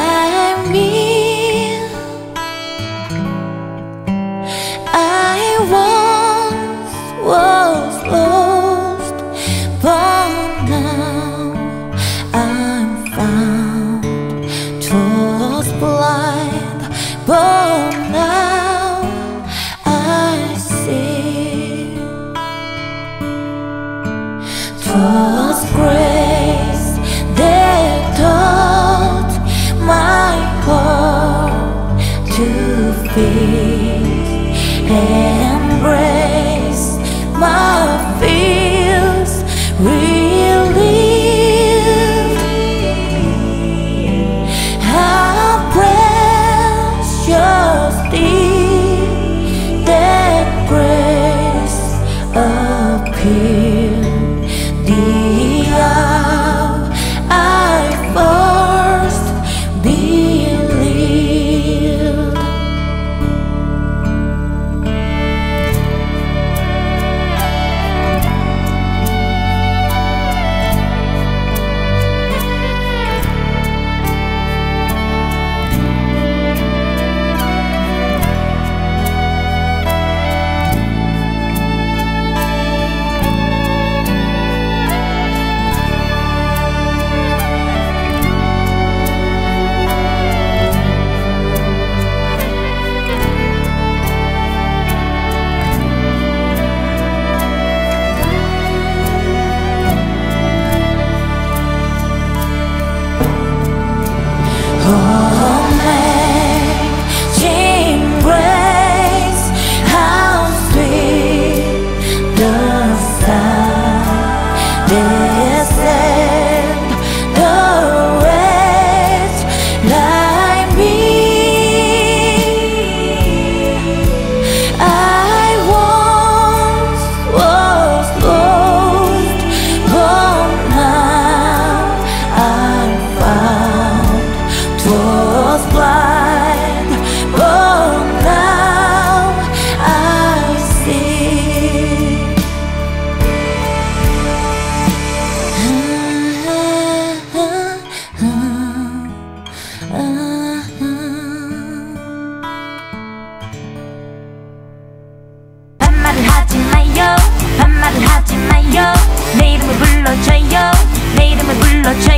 like me. I once was lost, but now I'm found. Was blind, but now I see. 'Twas grace that taught my heart to feel, and grace my fears relieved. How precious did that grace appear the hour I first believed. Amazing grace, how sweet the sound that saved the wretch like me. I once was lost, but now I'm found. 'Twas blind, but now I see. 반말을 하지 마요, 반말을 하지 마요. 내 이름을 불러줘요, 내 이름을 불러줘요.